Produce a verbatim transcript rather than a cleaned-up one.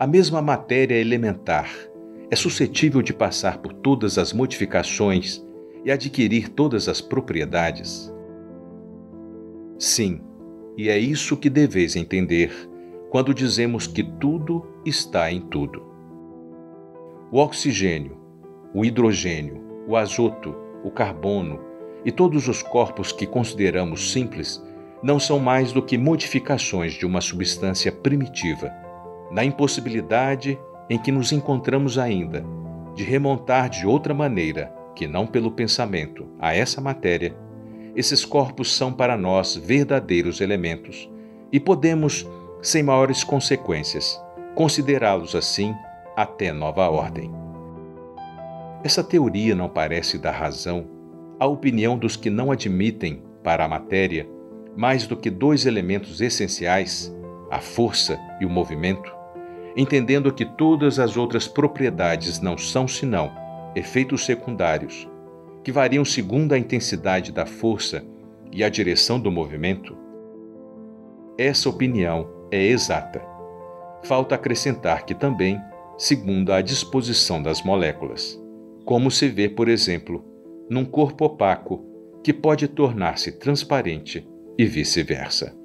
A mesma matéria elementar é suscetível de passar por todas as modificações e adquirir todas as propriedades? Sim, e é isso que deveis entender quando dizemos que tudo está em tudo. O oxigênio, o hidrogênio, o azoto, o carbono e todos os corpos que consideramos simples não são mais do que modificações de uma substância primitiva. Na impossibilidade em que nos encontramos ainda de remontar de outra maneira, que não pelo pensamento, a essa matéria, esses corpos são para nós verdadeiros elementos e podemos, sem maiores consequências, considerá-los assim até nova ordem. Essa teoria não parece dar razão à opinião dos que não admitem para a matéria mais do que dois elementos essenciais, a força e o movimento, entendendo que todas as outras propriedades não são senão efeitos secundários, que variam segundo a intensidade da força e a direção do movimento? Essa opinião é exata. Falta acrescentar que também, segundo a disposição das moléculas, como se vê, por exemplo, num corpo opaco que pode tornar-se transparente e vice-versa.